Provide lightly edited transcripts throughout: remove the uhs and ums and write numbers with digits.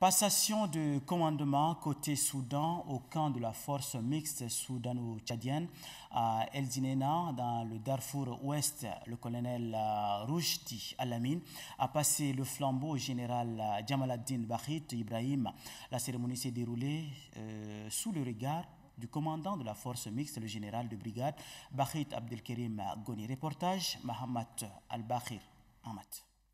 Passation de commandement côté Soudan au camp de la force mixte soudano-tchadienne à El Zinena dans le Darfour Ouest. Le colonel Roujdi Alamine a passé le flambeau au général Djamaladdin Bahit Ibrahim. La cérémonie s'est déroulée sous le regard du commandant de la force mixte, le général de brigade Bahit Abdelkerim Goni. Reportage Mohamed Al-Bakhir Ahmad.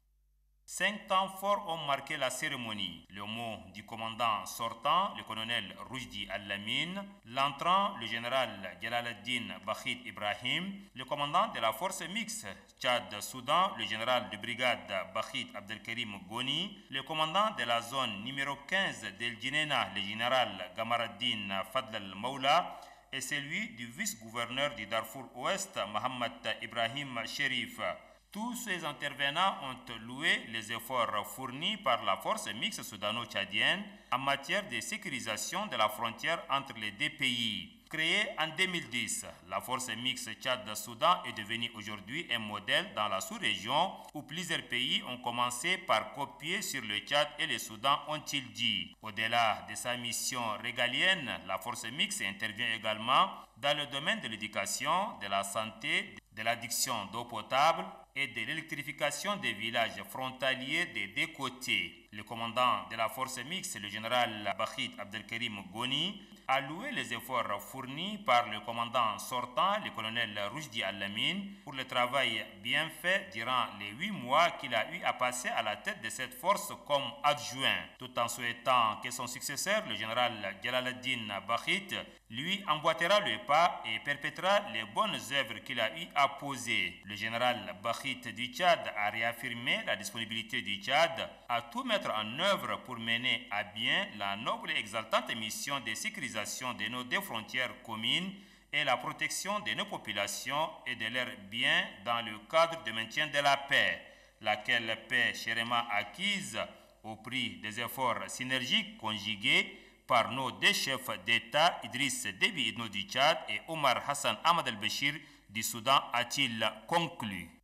5 temps forts ont marqué la cérémonie. Le mot du commandant sortant, le colonel Roujdi Al-Lamine, l'entrant, le général Djamaladdin Bahit Ibrahim, le commandant de la force mixte Tchad-Soudan, le général de brigade Bahit Abdelkerim Goni, le commandant de la zone numéro 15 d'El Zinena, le général Gamaraddin Fadl Al-Maula, et celui du vice-gouverneur du Darfour Ouest, Mohamed Ibrahim Sherif. Tous ces intervenants ont loué les efforts fournis par la force mixte soudano-tchadienne en matière de sécurisation de la frontière entre les deux pays. Créée en 2010, la force mixte Tchad-Soudan est devenue aujourd'hui un modèle dans la sous-région où plusieurs pays ont commencé par copier sur le Tchad et le Soudan, ont-ils dit. Au-delà de sa mission régalienne, la force mixte intervient également dans le domaine de l'éducation, de la santé, de l'addiction d'eau potable et de l'électrification des villages frontaliers des deux côtés. Le commandant de la force mixte, le général Bahit Abdelkerim Goni, a loué les efforts fournis par le commandant sortant, le colonel Roujdi Al-Lamine, pour le travail bien fait durant les 8 mois qu'il a eu à passer à la tête de cette force comme adjoint, tout en souhaitant que son successeur, le général Djamaladdin Bahit, lui emboîtera le pas et perpétrera les bonnes œuvres qu'il a eu à poser. Le général Bahit du Tchad a réaffirmé la disponibilité du Tchad à tout mettre en œuvre pour mener à bien la noble et exaltante mission de sécurisation de nos deux frontières communes et la protection de nos populations et de leurs biens dans le cadre de maintien de la paix, laquelle paix chèrement acquise au prix des efforts synergiques conjugués par nos deux chefs d'État, Idriss Déby Itno du Tchad et Omar Hassan Ahmad al-Béchir du Soudan, a-t-il conclu.